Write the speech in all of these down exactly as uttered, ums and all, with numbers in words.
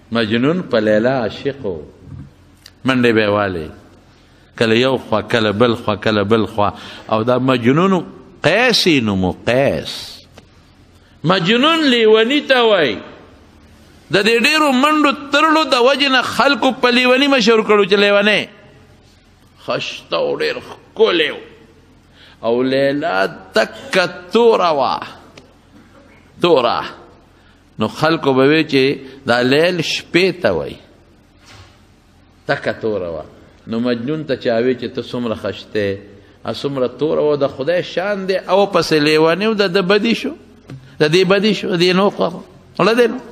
مجنون په لیلا عاشق و منډې به یې والې کله یو خوا کله بل خوا کله بل خوا او دا مجنون قیس یې نوم قیس مجنون لیوني ته وایي د دې ډېرو منډو ترلو د وجې نه خلکو په لیوني مشهور کړو چې لیونی خشته او ډېر ښکلی او لیلا تکه توره وه توره نو خلکو به وی چې دا لیل شپې ته وایي تکه توره وه نو مجنون ته چا وی چې ته څومره خشته څومره توره وه د خدای شان دی او پسې لیوني و د ده بدي شو د دې بدي شو د دې نو خوښه دی نو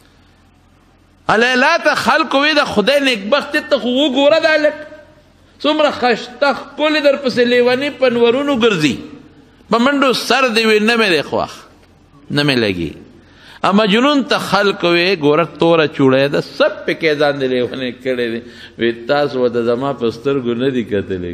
لیلا ته خلکو وی د خدای نیکبختي ته خو وګوره دا لک څومره خشته ښکلې در پسې لیوني په نورونو ګرځي په منډو سر دی وي نه مې دی خوښ نه مې لګي مجنون ته خلکو وی ګوره توره چوړی ده سب پکې ځان دی لیونی کړی دی وی تاسو ورته زما په سترګو نه دي کتلی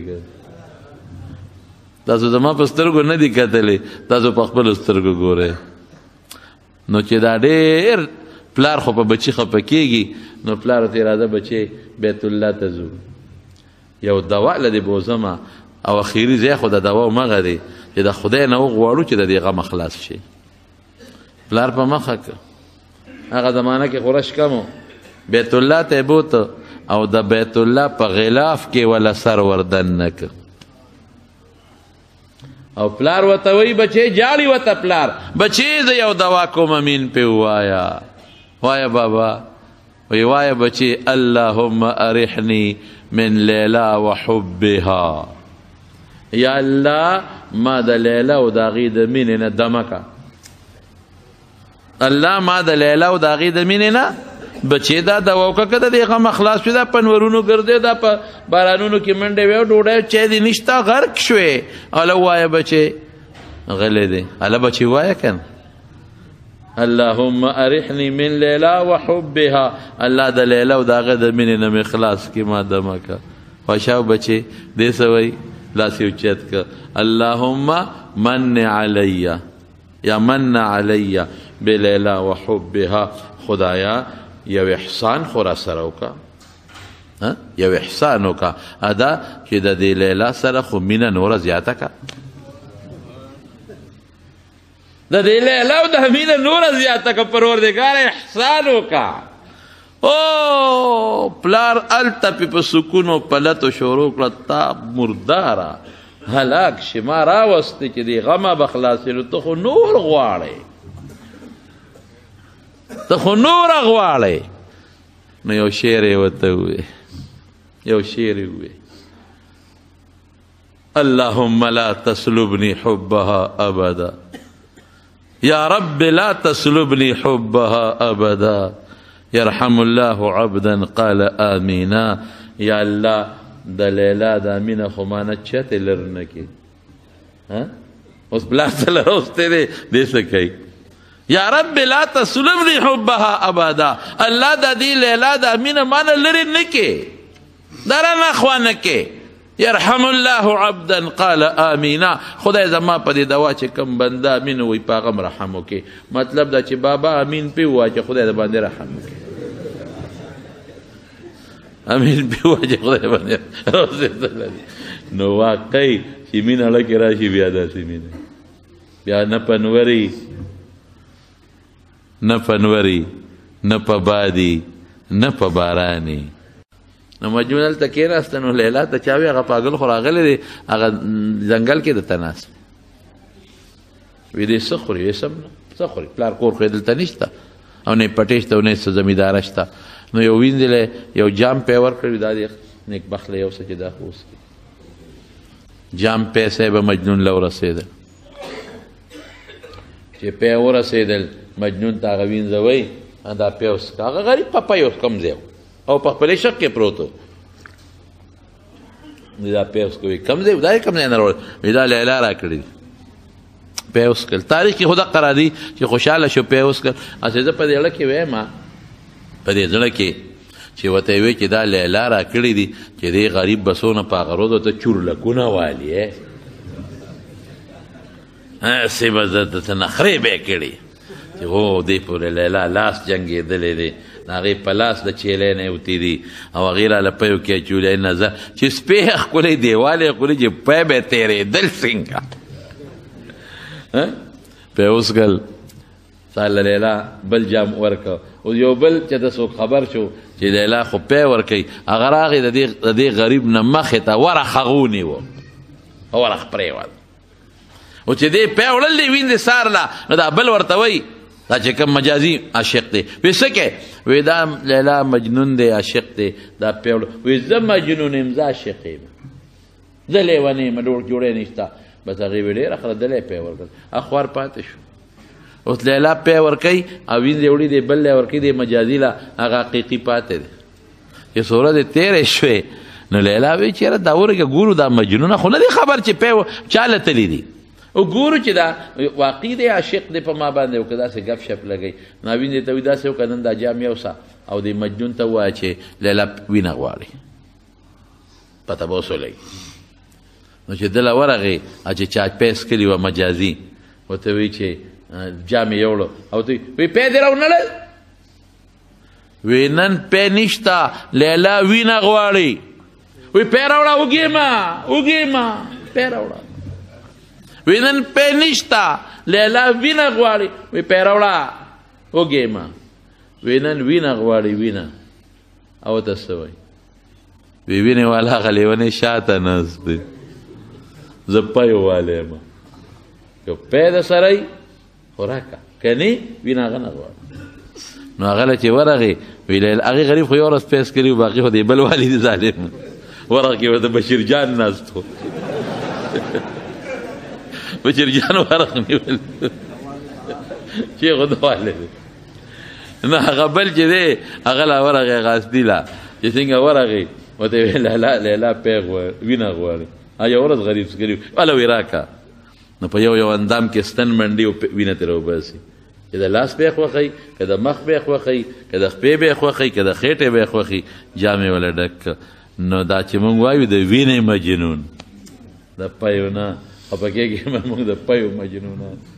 تاسو زما په سترګو نه دي کتلی تاسو په خپلو سترګو ګورئ نو چې دا ډېر پلار خو په بچي خفه کېږي نو پلار ورته اراده بچی بیت الله ته ځو یو دوا له دې بوزمه او اخري ځای خو د دوا همغه دی چې د خدای نه وغواړو چې د دې غم خلاص شي پلار په مخه که هغه زمانه کې خورش کم و بیت الله ته یې بوته او د بیت الله په غلاف کې ولا سر وردن نه که او پلار ورته وایي بچی جاړي ورته پلار بچی زه یو دوا کوم امین پې ووایه وایه بابا وی وایه بچی اللهم ارحنی من لیلا و حبها یا الله ما د لیلا او د هغې د مینې نه دمه که الله ما د لیلا او د هغې د مینې نه بچې دا دوا وکړه که د دې غم خلاص شوې دا په نورونو ګرځې دا په بارانونو کې منډې وې او ډوډۍ چای دې نشته غرق شوې هله ووایه بچې غلی دی هله بچې ووایه که نه اللهم ارحنی من لیلا و حبها الله د لیلا او د هغه د مینې نه مې خلاص کړي ما دمه که خوشاو بچې دې څه وایي لاس یې اوچت که اللهم من علی یا من علی بلیلا و حبها خدایا یو احسان خو را سره وکړه یو احسان وکړه ادا چې د دې لیلا سره خو مینه نوره زیاته که د دې لیلا او د مینه نوره زیاته که پروردګار احسان وکړه او پلار هلته پې په سکونو پلتو شروع کړه تا مرداره هلاک شي ما راوستې چې دې غمه به خلاصېدو ته خو نور غواړې ته خو نوره غواړې نو یو شعر یې ورته ووایي یو شعر یې ووایي اللهم لا تسلبني حبها ابدا یا رب لا تسلبني حبها ابدا يرحم الله عبدا قال آمینا یا الله د لیلا د مینه خو مانه چتې لر نه کړي اوس پلار ته لروستی دی دې څه کوي یا رب لا تسلبني حبها ابدا الله د دې لیلا د مینه مانه لرې نه کړي دا رانه خوا نه کړي يرحم الله عبدا قال آمینا خدای زما په دې دوا چې کوم بنده امین وایي په هغه م رحم وکړي مطلب دا چې بابا امین پې ووایه چې خدای د باندې رحم وکړي امین پې ووایه چې خدای باندې رسېدلی نو واقعي چې مینه اړه کې راشي بیا داسې مینه بیا نه پنوري نه پنوري نه په بادي نه په باراني نو مجنون هلته کېناسته نو لیلا ته چا وي هغه پاګل خو راغلی دی هغه ځنګل کې درته ناست وي دی څه خوري وایي سم نه څه خوري پلار کور خو یې دلته نشته او نه یې پټی شته او نه یې څه زمینداره شته نو یو وینځلی یو جام پی ورکړی دا دی نیکبخت له یو څه چې دا خو اوس جام پی صاحبه مجنون له ورسېدل چې پی ورسېدل مجنون ته هغه وینځه وایي دا پی اوس هغه غریب پپی اوس کم ځای او په خپلې شک کې پروت و دا پی اوس کوي کم ځای دا یې کم ځای نه راوړی وایي دا لیلا را کړي دي پی اوس کړ تاریخ کې خو دقه را دي چې خوشحاله شو پی اوس کړ هسې زه په دې اړه کې وایم په دې زړه کې چې ورته یې وایي چې دا لیلا را کړي دي چې دې غریب بسونه په هغه روزو ته چورلکونه والي هسې به درته نخرې به یې کړي چې هو دې پورې لیلا لاس جنګېدلی دی هغې په لاس د چیلی نه یې وتېدي او هغې راله پیو کې اچولې نه زه چې سپی یې ښکلی دیوال یې ښکلي چې پی به یې تېرېدل څنګه پی اوس کل سال لیلا بل جام ورکه او یو بل چې د څوک خبر شو چې لیلا خو پی ورکوي هغه راغی د دې غریب نه مخې ته ورخ هغه ونیو ورخ پرېوت او چې دې پی وړل دی وین د سار لا نو دا بل ورته وایي دا چې کوم مجازي عاشق دی وی څه کې وی دا لیلا مجنون دی عاشق دی دا پی وړل وی زه مجنون یم زه عاشق یم زه لیونی یم ډوړ جوړی نشته بس هغې وی ډېره ښه ده دلی پی ورکړل اخوار پاتې شو اوس لیلا پی ورکوي او وینځې وړي دی بل لی ورکوي دی مجازي له هغه حقیقي پاتې دی چې څو ورځې تېرې شوې نو لیلا وی چېره دا ورکه ګورو دا مجنونه خو نه دی خبر چې پی چا له تلي دي او ګورو چې دا واقعي دی عاشق دی په ما باندې او که داسې گپ شپ لګوي نو وینځې ته وي داسې وکړه نن دا جام یوسه او د مجنون ته ووایه چې لیلا وینه غواړي پته به اوس ولګي نو چې دله ورغې چې چا پیس کړي وه مجازي ورته وایي چې جام یې یوړو او ته وی پی دې راونړل وی نن پی نشته لیلا وینه غواړي وی پی راوړه اوږې ما اوږې ما پی راوړه وی نن پی نشته لیلا وینه غواړي وی پی راوړه اوږې ما وی نن وینه غواړي وینه او ته څه وایي وی وینې والا هغه لیونی شاته ناست دی زه پی والی یم که پی د سره یي خو راکه که نه وینه هغه نه غواړي نو هغه له چې ورغې وی هغې غریب خو یو ورځ پیس کړي و باقي خو د بل والي دي ظالم ورغې ورته بشیر جان ناست و بشیر جان ورغ نیول چې خو د والي دی نو هغه بل چې دی هغه لا ورغې غاصدي لا چې څنګه ورغې ورته ویې لیلا لیلا پی وینه غواړي یو ورځ غریب کړي هله وی راکه نو په یو یو اندام کې ستن منډي او وینه ترې وباسي که د لاس به یې خوښوي که د مخ به یې خوښوي که د خپې به یې خوښوي که د خېټې به یې خوښوي جامې وله ډک نو دا چې موږ وایو د وینې مجنون د پیو نه خفه کېږي موږ د پیو مجنونان